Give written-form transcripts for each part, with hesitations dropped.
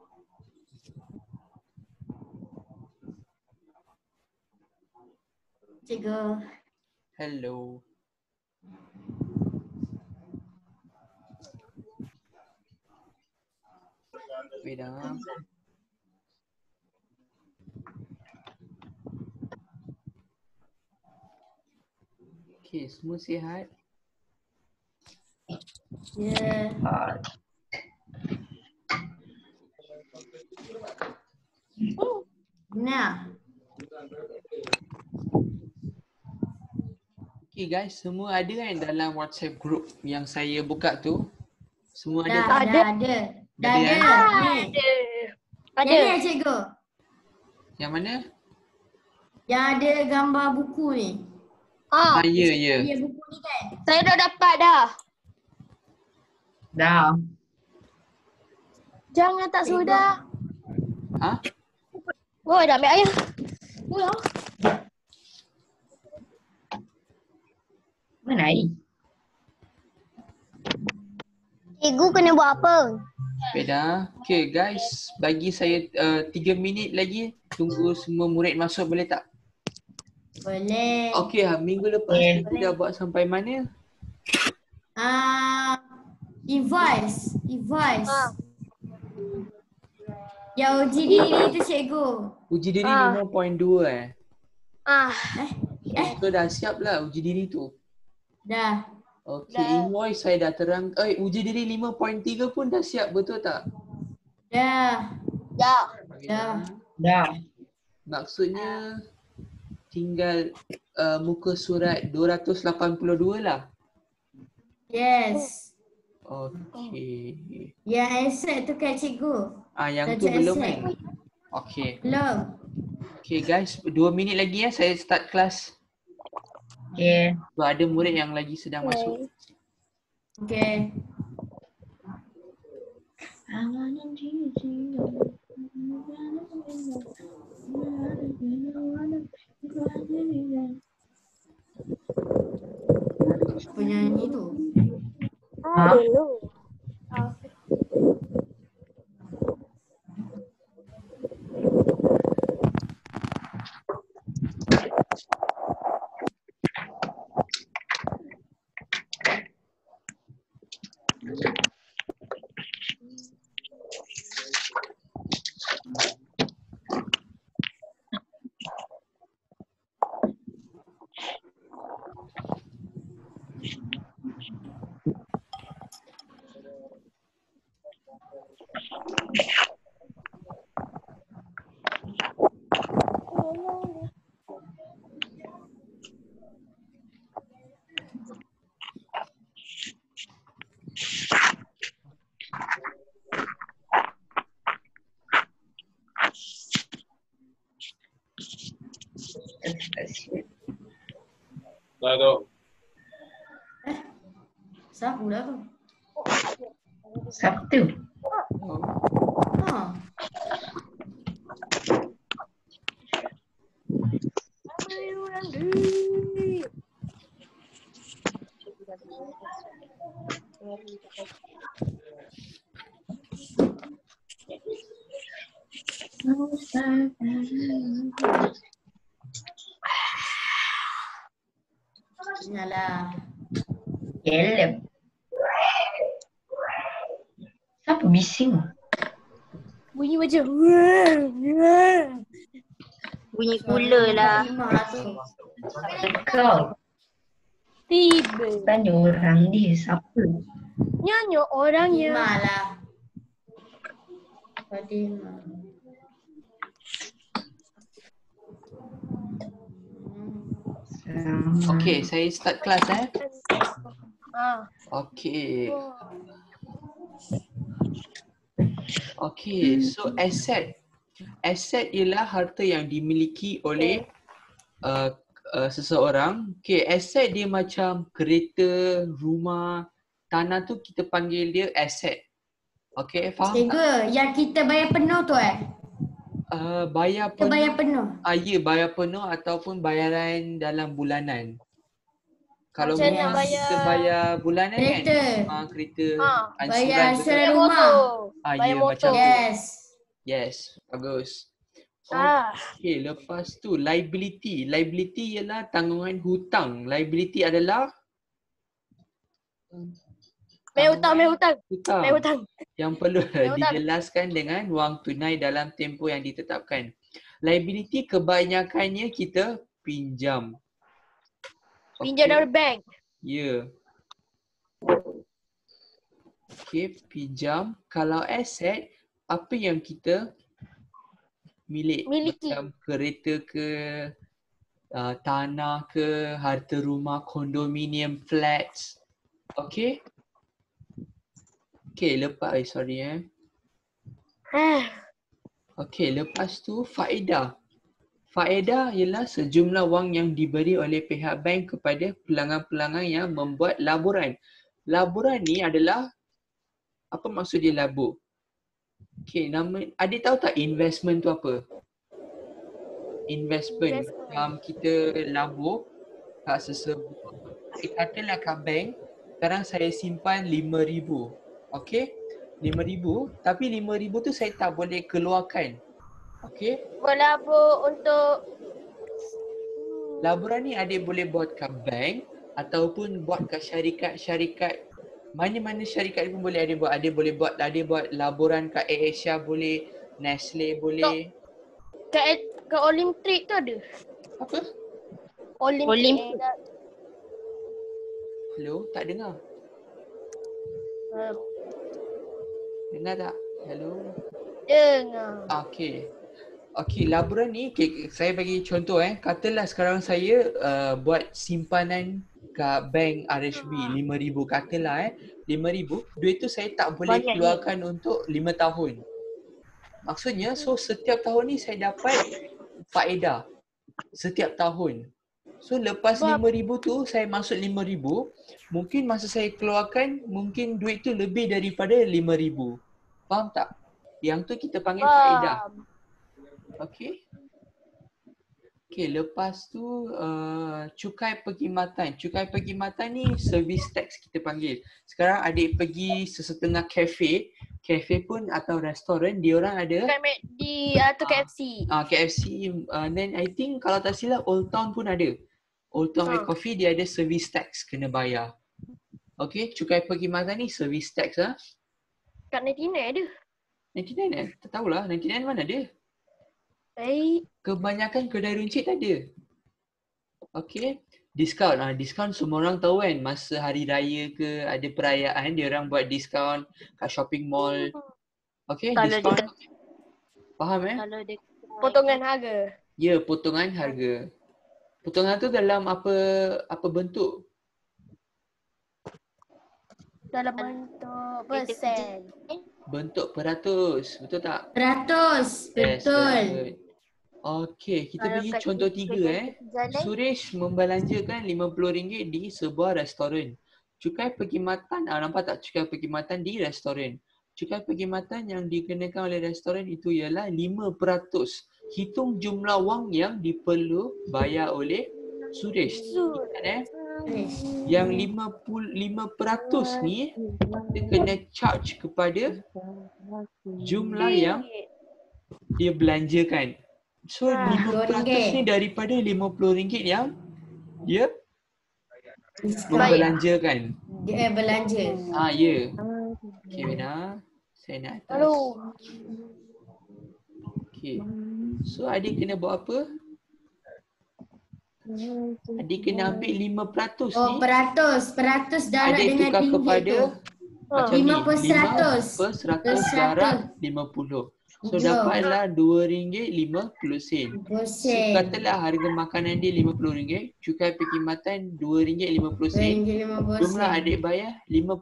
Cikgu. Hello. Wait ah. Okay, semua sihat? Ya. Nah. Okay guys, semua ada kan dalam WhatsApp group yang saya buka tu? Semua ada Dah, tak? dah ada. Dah Ada, ada. Ni. Ada. Yang ni cikgu. Yang mana? Yang ada gambar buku ni. Ah, Ya, ya. Ya buku ni kan. saya dah dapat dah. Dah. Jangan tak sudah. Ha? Oh, dah ambil air. Oh, Mana air? cikgu kena buat apa? Beda. Okay guys, bagi saya 3 minit lagi. Tunggu semua murid masuk, boleh tak? Boleh. Okay, minggu lepas kita dah buat sampai mana? Invoice. Invoice. Ah. Yang uji diri tu cikgu. Uji diri 5.2 So dah siap lah uji diri tu. Dah. Okay, invoice saya dah terang. Uji diri 5.3 pun dah siap, betul tak? Dah. Dah. Dah. Dah. Maksudnya tinggal muka surat 282 lah. Yes. Okay. Yang asset tu kan cikgu. Yang tu Darjah belum asset. kan? Okay. Belum. Okay guys, 2 minit lagi saya start kelas. Okay. So, ada murid yang lagi sedang masuk. Okay. Penyanyi tu. Ha? Dah tu. Siapa pula tu? Siapa tu? Ha. Yalah. Gelap. Siapa bising? Bunyi macam bunyi cooler lah. Mak tu. Kau. Tiba. Tanya orang dia siapa? Nyanyi orangnya. Mak lah. Fatimah. Okay, saya start kelas Ah. Okay. Okay, so aset. Aset ialah harta yang dimiliki oleh seseorang. Okay, aset dia macam kereta, rumah, tanah tu kita panggil dia aset. Okay, faham tak? Cikgu, yang kita bayar penuh tu Bayar Kita penuh. bayar penuh. Ya, bayar penuh ataupun bayaran dalam bulanan. Kalau Macam nak memang kita bayar bulanan Kereta. kan? Kereta, Ah, ansuran Bayar betul. ansuran Bayar rumah. motor. Ya, Bayar macam motor. tu. Yes. Yes, bagus. Ah. Okay, lepas tu liability. Liability ialah tanggungan hutang. Liability adalah Main hutang. hutang Main hutang. yang perlu Main hutang. dijelaskan dengan wang tunai dalam tempoh yang ditetapkan. Liability kebanyakannya kita pinjam. Pinjam dari bank. Ya. Okay, pinjam. Kalau aset, apa yang kita Miliki. macam kereta ke, tanah ke, harta rumah, kondominium, flats. Okay. Okay, lepas, Okay, lepas tu faedah. Faedah ialah sejumlah wang yang diberi oleh pihak bank kepada pelanggan-pelanggan yang membuat laburan. Laburan ni adalah, apa maksud dia labur? Okay, adik tahu tak investment tu apa? Investment. Kita labur kat sesebuah, katalah kat bank, sekarang saya simpan RM5,000. Okay? RM5,000, tapi RM5,000 tu saya tak boleh keluarkan. Okay? Berlabur untuk Laburan ni adik boleh buat kat bank ataupun buat kat syarikat-syarikat. Mana-mana syarikat pun boleh adik buat. Adik buat laburan kat AirAsia boleh, Nestle boleh. kat Olimpik tu ada. Apa? Olimpik. Hello, tak dengar. Dengar tak? Hello. Dengar. Okey, laburan ni, saya bagi contoh katalah sekarang saya buat simpanan kat bank RHB RM5,000, katalah RM5,000, duit tu saya tak boleh Banyak keluarkan untuk 5 tahun. Maksudnya, so setiap tahun ni saya dapat faedah setiap tahun. So lepas RM5,000 tu saya masuk RM5,000, mungkin masa saya keluarkan mungkin duit tu lebih daripada RM5,000. Faham tak? Yang tu kita panggil faedah. Okey. Okey, lepas tu cukai perkhidmatan. Cukai perkhidmatan ni service tax kita panggil. Sekarang adik pergi sesetengah kafe pun atau restoran, dia orang ada Kat McD atau KFC. KFC, then I think kalau tak silap Old Town pun ada. Old Town White Coffee dia ada service tax kena bayar. Okey, cukai perkhidmatan ni service tax lah. Kat 99 ada. 99 tak tahulah, 99 mana ada? Kebanyakan kedai runcit ada. Okey. Diskaun. Diskaun semua orang tahu kan. Masa hari raya ke ada perayaan, dia orang buat diskaun kat shopping mall. Okey, diskaun. Faham Kalau dia potongan harga. Ya, potongan harga. Potongan tu dalam apa bentuk? Dalam bentuk persen. Bentuk peratus. Betul tak? Peratus. Betul. Yes, okey, kita bagi contoh 3 Suresh membelanjakan RM50 di sebuah restoran. Cukai perkhidmatan, nampak tak cukai perkhidmatan di restoran? Cukai perkhidmatan yang dikenakan oleh restoran itu ialah 5%. Hitung jumlah wang yang diperlu bayar oleh Suresh. Ingat yang 5% ni dia kena charge kepada jumlah yang dia belanjakan. So 5% ni daripada RM50 yang dia membelanjakan. Dia belanja. Ya. Okay, Bina. Saya nak atas. Okay. So adik kena buat apa? Adik kena ambil 5% ni. Peratus darab adik dengan tukar kepada macam ni. 5%. 5% darab 50. So dapatlah RM2.50. So katalah harga makanan dia RM50, cukai perkhidmatan RM2.50. Jumlah adik bayar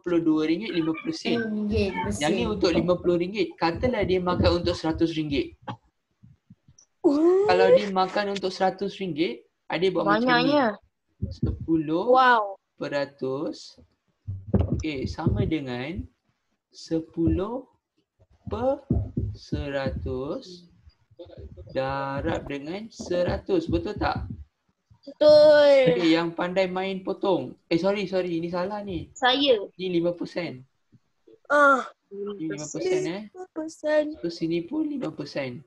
RM52.50. Yang ni untuk RM50. Katalah dia makan untuk RM100. Kalau dia makan untuk RM100, adik buat banyaknya. Macam ni. 10%. Okay, sama dengan 10/100 darab dengan 100. Betul tak? Betul. Okay, yang pandai main potong. Sorry. Ini salah ni. Saya. Ni 5%. Ini 5% 5%. So sini pun 5%.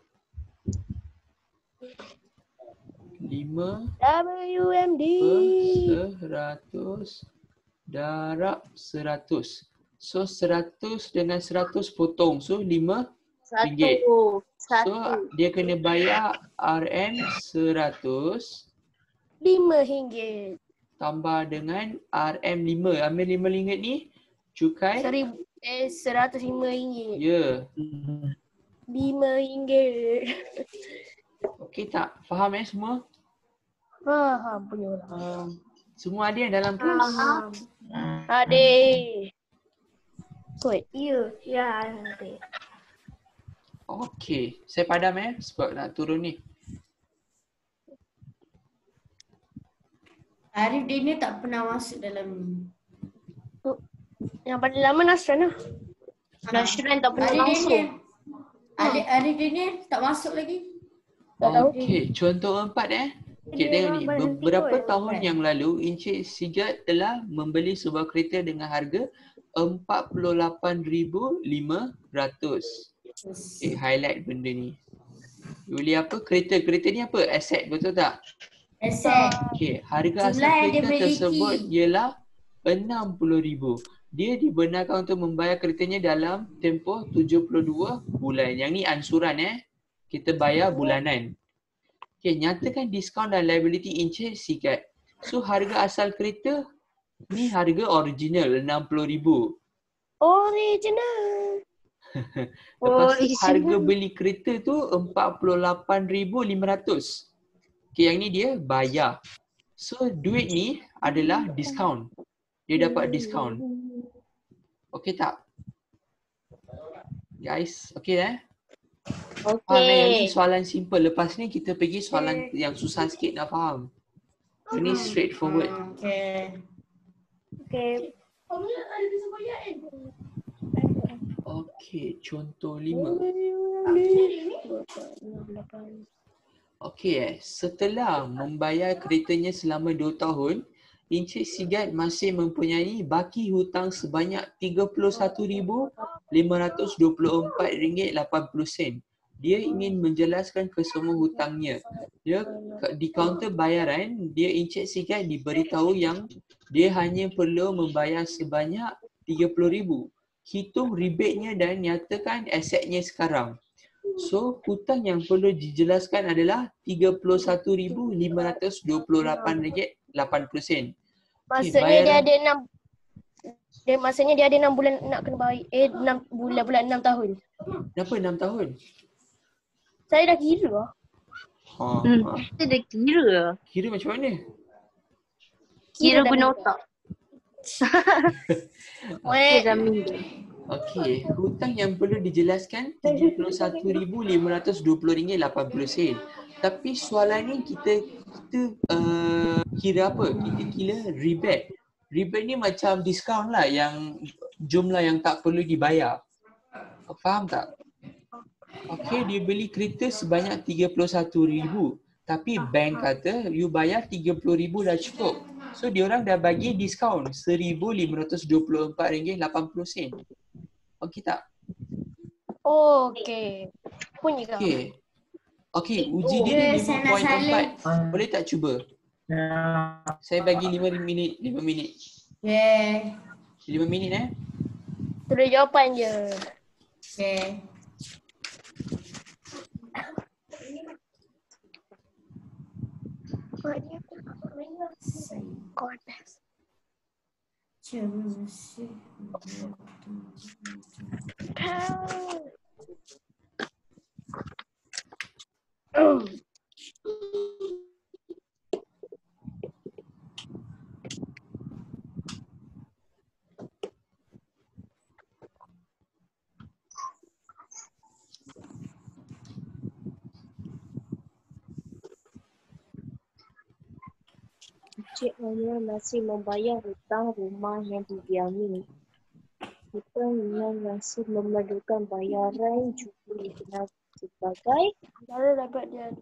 5 WMD. per 100 darab 100. So 100 dengan 100 potong. So 5 ringgit. So dia kena bayar RM 100 RM5. tambah dengan RM 5. Ambil RM5 ni cukai. RM105. Ya. RM5. Okey tak? Faham semua? Faham punya lah. Semua ada yang dalam kelas? Adik. Kot. Ya, adik. Okey. Saya padam sebab nak turun ni. Arif dia ni tak pernah masuk dalam ni. Yang paling lama Nasran lah. Nasran tak pernah Arif dia langsung. ni. Arif dia ni tak masuk lagi. Okey. Contoh 4 Okey, tengok ni. Beberapa tahun yang lalu, Encik Sigat telah membeli sebuah kereta dengan harga RM48,500. Highlight benda ni. Beli apa? Kereta. Kereta ni apa? Aset, betul tak? Aset. Okey, harga asal Jumlah yang dia kereta miliki tersebut ialah RM60,000. Dia dibenarkan untuk membayar keretanya dalam tempoh 72 bulan. Yang ni ansuran Kita bayar bulanan. Okey, nyatakan diskaun dan liability Encik Sigat. So harga asal kereta ni harga original RM60,000. Original. Lepas tu harga beli kereta tu RM48,500. Okey, yang ni dia bayar. So duit ni adalah diskaun. Dia dapat diskaun. Okey tak? Guys, okey Faham yang ni soalan simple. Lepas ni kita pergi soalan yang susah sikit nak faham. Ini straightforward. Okay. Okey, contoh 5. Okey setelah membayar keretanya selama 2 tahun, Encik Sigat masih mempunyai baki hutang sebanyak RM31,524.80. Dia ingin menjelaskan kesemua hutangnya. Dia di kaunter bayaran, Encik Sigat diberitahu yang dia hanya perlu membayar sebanyak RM30,000. Hitung rebate-nya dan nyatakan asetnya sekarang. So, hutang yang perlu dijelaskan adalah RM31,528.80. Maksudnya dia ada 6 maksudnya dia ada 6 bulan nak kena bayar. 6 bulan 6 tahun. Kenapa 6 tahun? Saya dah kira. Kita dah kira. Kira macam mana? Kira guna otak. Okey, hutang yang perlu dijelaskan RM31,520.80. Tapi soalan ni kita kira apa? Kita kira rebate. Rebate ni macam diskaun lah yang jumlah yang tak perlu dibayar. Faham tak? Okey, dia beli kereta sebanyak RM31,000. Tapi bank kata you bayar RM30,000 dah cukup. So diorang dah bagi diskaun RM1,524.80. Okey tak? Okey. Punya kau. Okey, uji dia 5.4. Boleh tak cuba? Saya bagi 5 minit. 5 minit. 5 minit Tulis jawapan je. Encik hanya masih membayar hutang rumah yang didiami. Hutang yang masih memerlukan bayaran juga dikenal sebagai Kalau dapat dia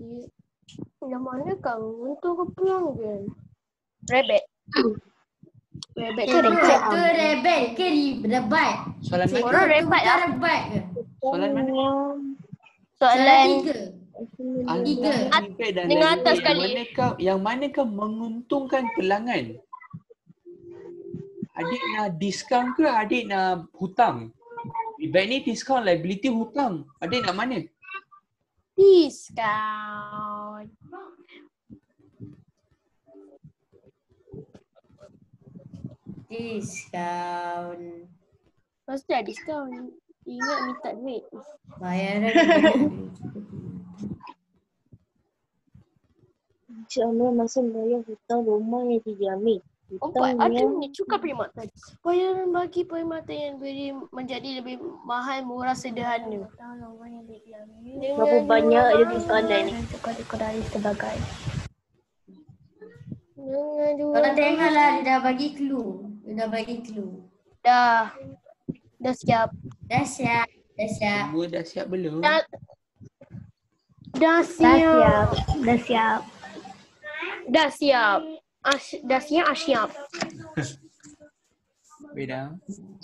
yang mana kau untuk ke pelanggan? Rebate. Rabbit ke Cikgu, rebat? tu rebel ke rebat? Soalan Cikgu, mana? Orang tu rebat bukan lah. rebat ke? Soalan mana? Soalan Tiga. Antara rebate dan Dengan liability, atas sekali. yang manakah menguntungkan pelanggan? Adik nak diskaun ke adik nak hutang? Rebate ni diskaun, liability hutang. Adik nak mana? Diskaun. Diskaun. Mesti ada diskaun. Ingat minta duit. Bayaran Encik Amir masih membayar hutang rumah yang diambil. Empat, ada Hutangnya ni cukai perkhidmatan. Bayaran bagi perkhidmatan yang beri menjadi lebih mahal, murah, sederhana. berapa banyak dia soalan ni? Tukar-tukar sebagai. Kalau tengoklah dia dah bagi clue. Dia dah bagi clue. Dah siap. Dah siap. Dah siap. Semua dah siap belum? Dah siap. Dah siap. Wait dah.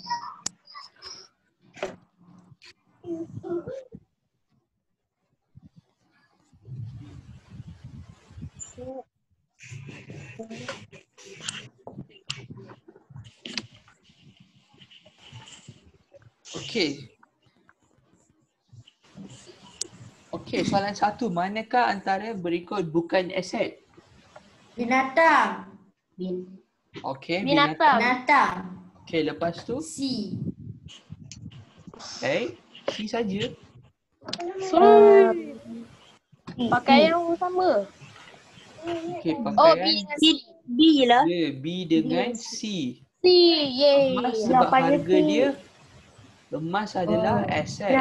Okey, soalan satu. Manakah antara berikut bukan aset? Binatang. Okey, Binatang. Binatang. Okey, lepas tu? C. C saja. Pakaian yang sama. Okey, Oh, B pakaian dengan C. B je lah. dia B dengan C. C, yay. Emas sebab harga dia, emas adalah aset.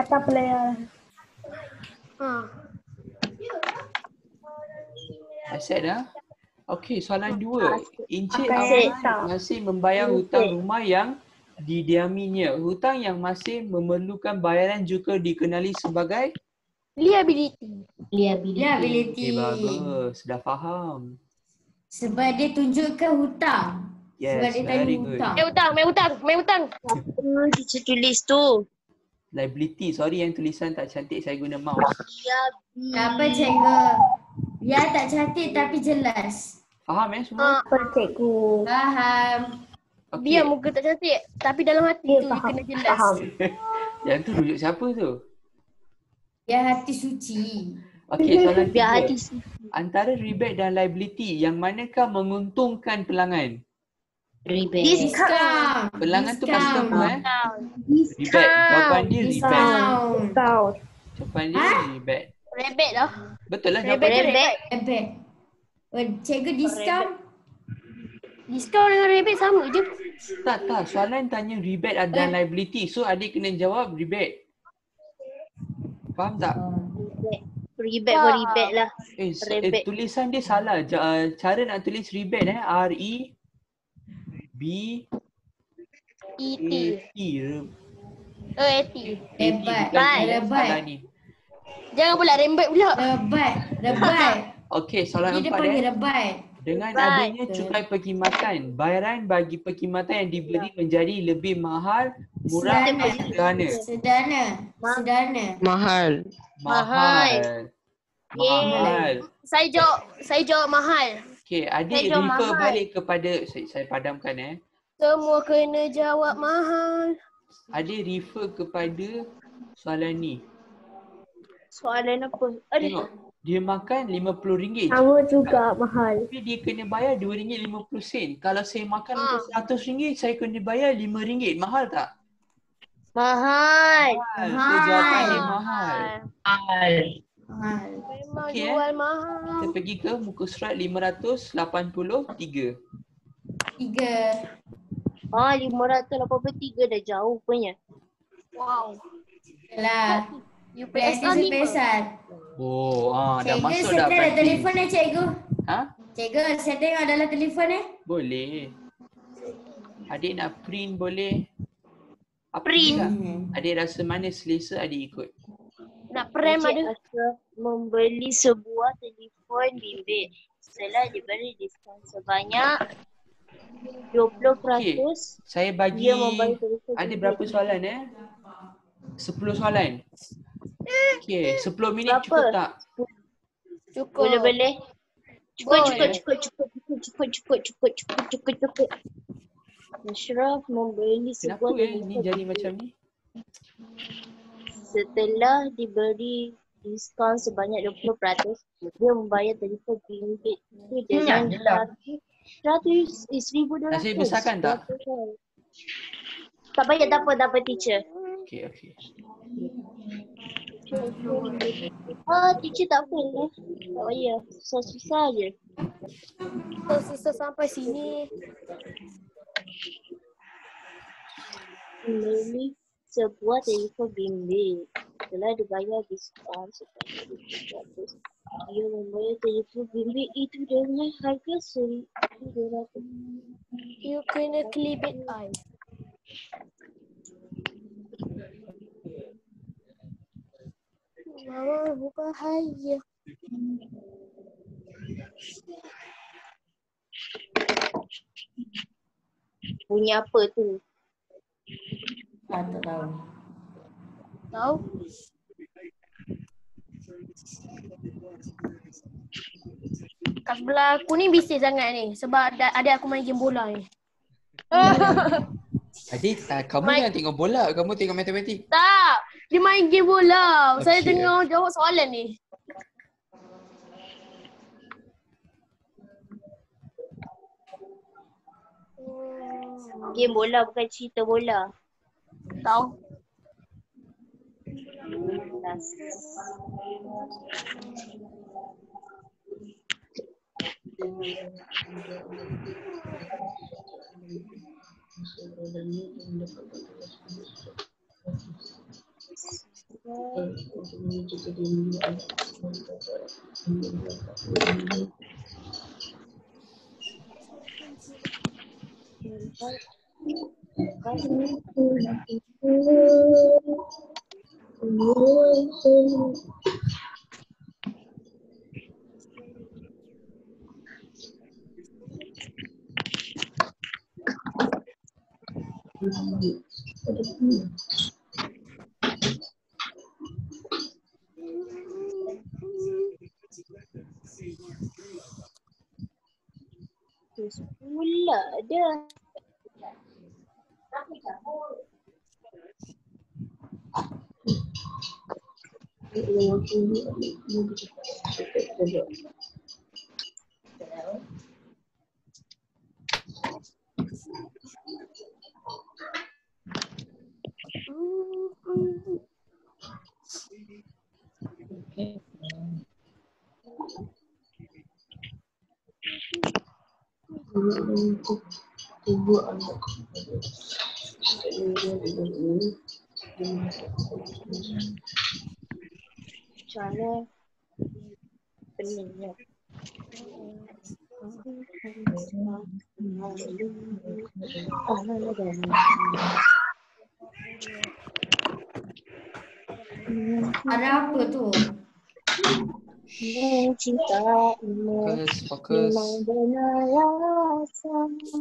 Aset dah. Okey, soalan 2. Encik Ahmad masih membayar hutang rumah yang didiaminya. Hutang yang masih memerlukan bayaran juga dikenali sebagai Liability. Liability. okey, bagus. Dah faham. Sebab dia tunjukkan hutang. Sebab Yes, dia tanya very good. hutang. Main hutang. Apa teacher tulis tu? Liability. Sorry yang tulisan tak cantik, saya guna mouse. Tak apa cikgu. Biar tak cantik tapi jelas. Faham semua? Faham. Okey. Biar muka tak cantik, tapi dalam hati tu dia kena jelas. Yang tu rujuk siapa tu? Biar hati suci. Okey, soalan Biar 3. hati Antara rebate dan liability, yang manakah menguntungkan pelanggan? Discount. Pelanggan tu maksud apa Discount. Rebate. Jawapan dia rebate. Discount. Jawapan dia rebate. Rabbit lah. Betul lah Rabbit jawapan tu dia. rabbit. Rabbit. Oh, cikgu discount. Discount dengan rabbit sama je. Tak. Soalan tanya rebate dan liability. So adik kena jawab rebate. Faham tak? Rebate pun rebate lah. Rebate. Tulisan dia salah. Cara nak tulis rebate R-E-B-A-T. AT. Rebat. Ni. Jangan pula rembat pula. Rebat. Okey, soalan Dia 4 panggil rebat. Dengan adanya cukai perkhidmatan, bayaran bagi perkhidmatan yang diberi menjadi lebih mahal, murah, sederhana. Sederhana. Mahal. Saya jawab mahal. Okey, adik Saya jawab refer mahal. balik kepada saya padamkan Semua kena jawab mahal. Adik refer kepada soalan ni. Soalan apa? Tengok, dia makan RM50. Sama juga mahal. Tapi dia kena bayar RM2.50. Kalau saya makan untuk RM100, saya kena bayar RM5. Mahal tak? Mahal. So jawapan dia mahal. Memang Okey, jual mahal. Kita pergi ke muka surat 583. 3. 583 dah jauh punya. Wow. Lah. UPS Pesan. Oh, dah Cikgu, masuk saya dah ada praktis. telefon cikgu. Ha? Cikgu, saya tengok dalam telefon Boleh. Adik nak print boleh. Apa Print. juga? Adik rasa mana selesa adik ikut. Nak prem Encik ada. Ashraf membeli sebuah telefon bimbit setelah diberi diskaun sebanyak 20% Saya bagi dia membayar telefon ada bimbit. berapa soalan 10 soalan. Okey, 10 minit Berapa? cukup tak? Cukup. Boleh. Boleh. Cukup. Ashraf membeli Kenapa sebuah ni telefon jadi bimbit. macam ni? Setelah diberi diskaun sebanyak 20%, dia membayar telefon bimbit itu dengan Jelas. $100,200. Nasib besarkan tak? Tak payah, tak apa teacher. Okey. Teacher tak apa lah. Tak payah, susah-susah je. Susah sampai sini. Membeli sebuah telefon bimbit. Setelah dibayar diskaun sebanyak 20%, dia membayar telefon bimbit itu dengan harga $1,200. You kena kelibit I. Mama berbahaya. Bunyi apa tu? Tak tahu. Tahu? Kat sebelah aku ni bising sangat ni sebab ada aku main game bola ni. Adik, kamu jangan tengok bola, kamu tengok matematik. Tak, dia main game bola. Saya Okey. tengah jawab soalan ni. Game bola bukan cerita bola. Tahu? Terus pula dah. Cara peningnya. Ada apa tu? Cinta Fokus. memang benar rasa.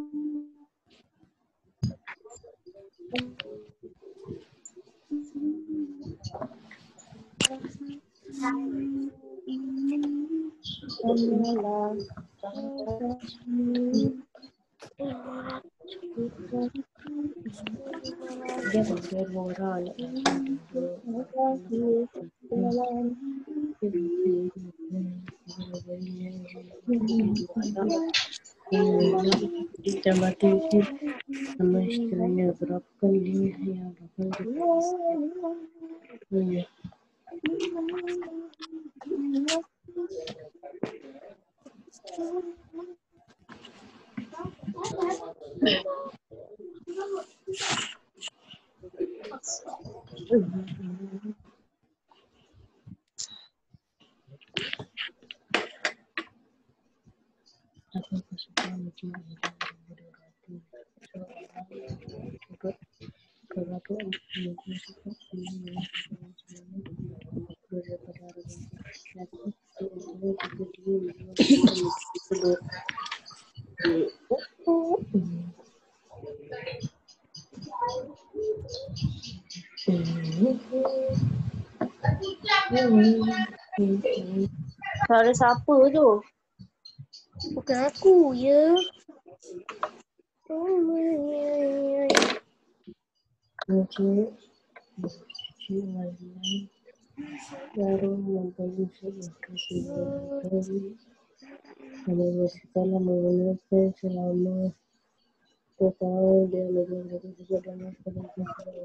Dia bergerak kita mati semestinya berapa kali yang Suara siapa tu? Bukan aku ya. Baru membeli sesuatu Kami masih telah menggunakan selama 2 tahun dia lebih dari 3 dan sekarang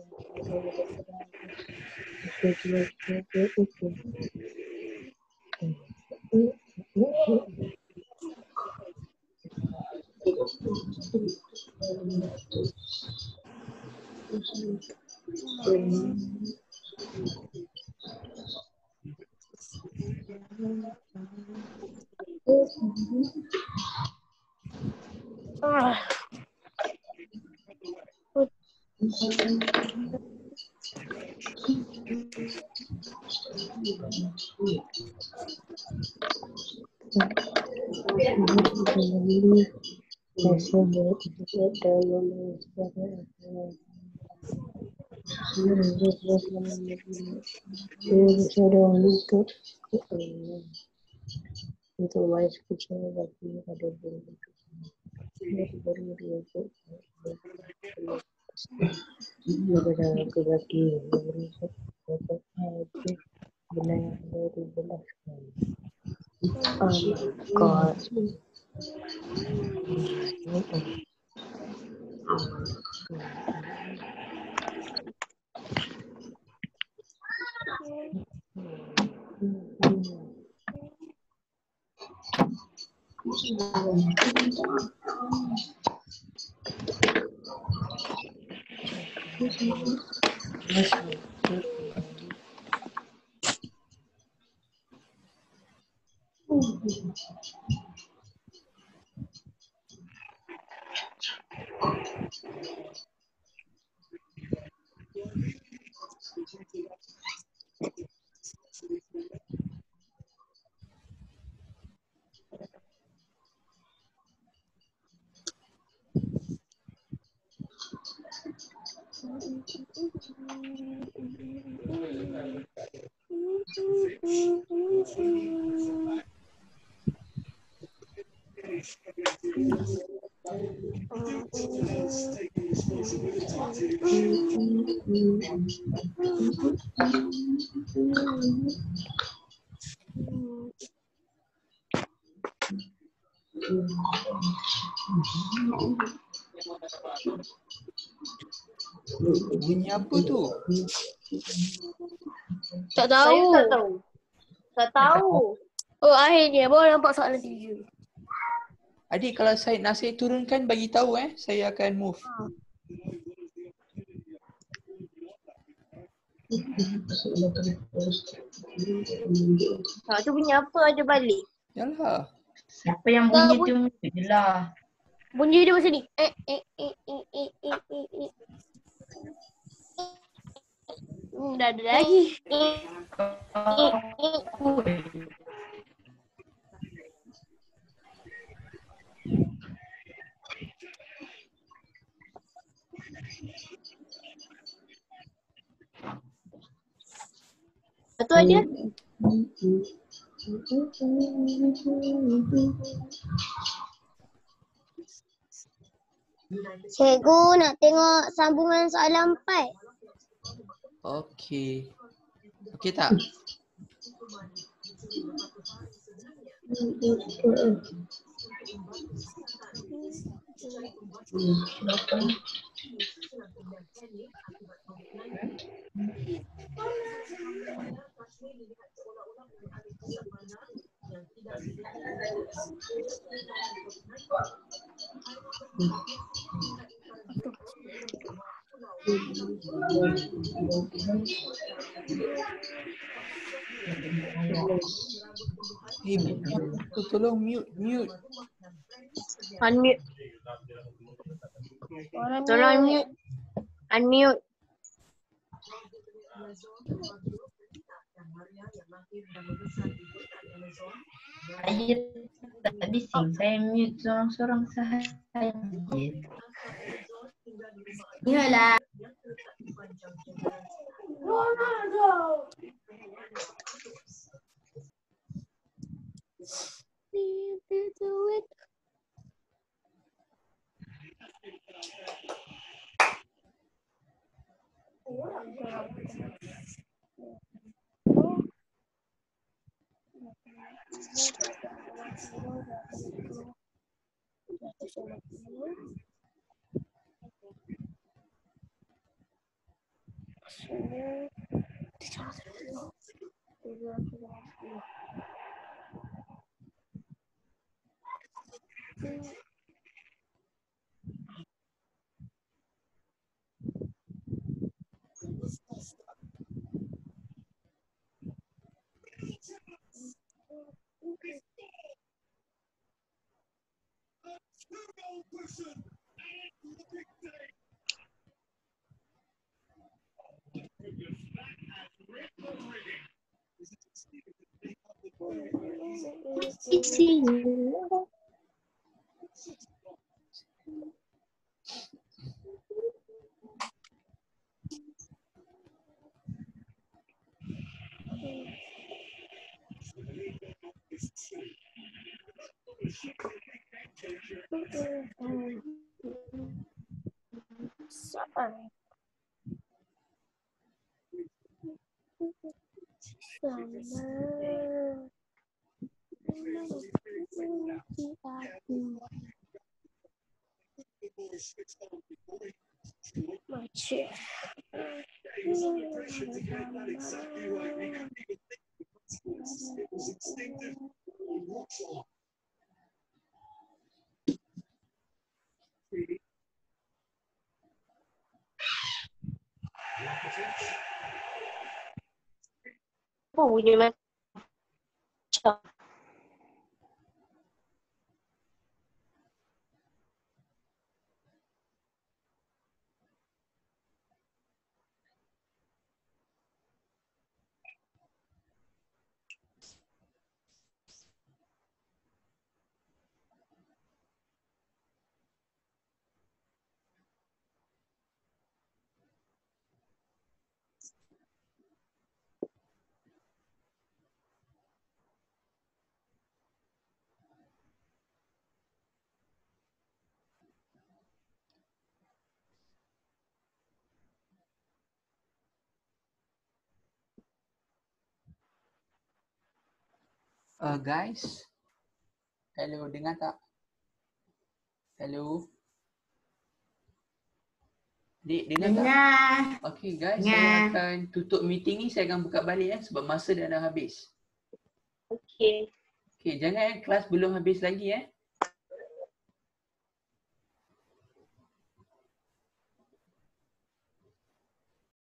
untuk mais kecil bagi ada aku bagi oh my god. Bunyi apa tu? Tak Saya tahu. tak tahu. Tak tahu. Oh akhirnya baru nampak soalan 3. Adik, kalau saya nak saya turunkan bagi tahu saya akan move. Tu bunyi apa aja balik? Yalah. Siapa yang bunyi tu je lah. Bunyi dia macam ni. Dah ada lagi. Satu aja. Cikgu nak tengok sambungan soalan 4. Okey. Okey tak? Tolong mute. Unmute. Tolong unmute. Unmute. Saya tak bising, saya mute sorang-sorang sahaja. Iyalah. Apa bunyi macam? Guys. Hello, dengar tak? Hello. Adik, dengar tak? Dengar. Okay guys, Dengar. saya akan tutup meeting ni, saya akan buka balik sebab masa dah habis. Okey. Okay, jangan kelas belum habis lagi